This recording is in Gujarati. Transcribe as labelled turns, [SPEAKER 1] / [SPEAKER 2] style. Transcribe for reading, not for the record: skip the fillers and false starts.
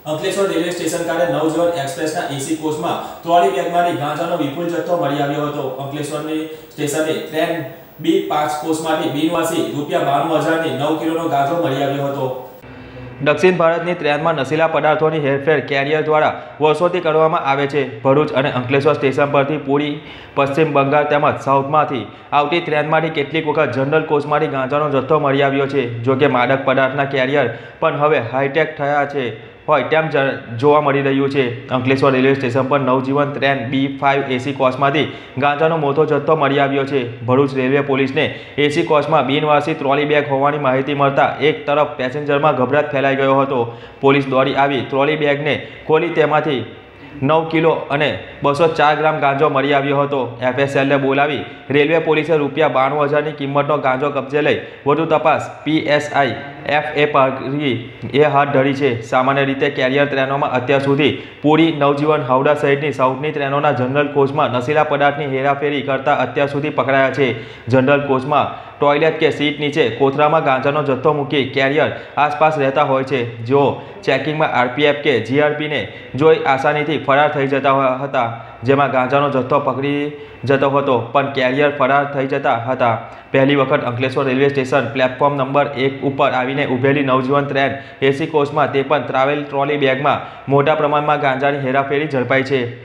[SPEAKER 1] અંકલેશ્વર રેલવે સ્ટેશન ખાતે નવજીવન એક્સપ્રેસના એસી કોચમાં ટ્રોલી બેગમાંથી ગાંજાનો વિપુલ જથ્થો મળી આવ્યો હતો। અંકલેશ્વરની સ્ટેશને ટ્રેન B5 કોચમાંથી બિનવારસી ₹92,000ની 9 કિલોનો ગાંજો મળી આવ્યો હતો। દક્ષિણ ભારતની ટ્રેનમાં નશીલા પદાર્થોની હેરફેર કેરિયર દ્વારા વર્ષોથી કરવામાં આવે છે। ભરૂચ અને અંકલેશ્વર સ્ટેશન પરથી પુરી, પશ્ચિમ બંગાળ તેમજ સાઉથમાંથી આવતી ટ્રેનમાંથી કેટલીક વખત જનરલ કોચમાંથી ગાંજાનો જથ્થો મળી આવ્યો છે। જોકે માદક પદાર્થના કેરિયર પણ હવે હાઈટેક થયા છે હોય તેમ જોવા મળી રહ્યું છે। અંકલેશ્વર રેલવે સ્ટેશન પર નવજીવન ટ્રેન B5 એસી કોચમાંથી ગાંજાનો મોટો જથ્થો મળી આવ્યો છે। ભરૂચ રેલવે પોલીસને એસી કોચમાં બિનવારસી ટ્રોલી બેગ હોવાની માહિતી મળતા એક તરફ પેસેન્જરમાં ગભરાટ ફેલાઈ ગયો હતો। પોલીસ દોડી આવી ટ્રોલી બેગને ખોલી તેમાંથી 9 કિલો અને 204 ગ્રામ ગાંજો મળી આવ્યો હતો। FSLને બોલાવી રેલવે પોલીસે ₹92,000ની કિંમતનો ગાંજો કબજે લઈ વધુ તપાસ PSI FA પાઘરી હાથ ધરી છે। સામાન્ય રીતે કેરિયર ટ્રેનોમાં અત્યાર સુધી પુરી, નવજીવન, હાવડા સહિતની સાઉથની ટ્રેનોના જનરલ કોચમાં નશીલા પદાર્થની હેરાફેરી કરતા અત્યાર સુધી પકડાયા છે। જનરલ કોચમાં ટોયલેટ કે સીટ નીચે કોથળામાં ગાંજાનો જથ્થો મૂકી કેરિયર આસપાસ રહેતા હોય છે, જેઓ ચેકિંગમાં RPF કે GRPને જોઈ આસાનીથી ફરાર થઈ જતા હતા। જેમાં ગાંજાનો જથ્થો પકડી જતો હતો પણ કેરિયર ફરાર થઈ જતા હતા। પહેલી વખત Ankleshwar railway station platform number 1 ઉપર આવીને ઊભેલી નવજીવન ટ્રેન એસી કોચમાં તે પણ ટ્રાવેલ ટ્રોલી બેગમાં મોટા પ્રમાણમાં ગાંજાની હેરાફેરી ઝડપાઈ છે।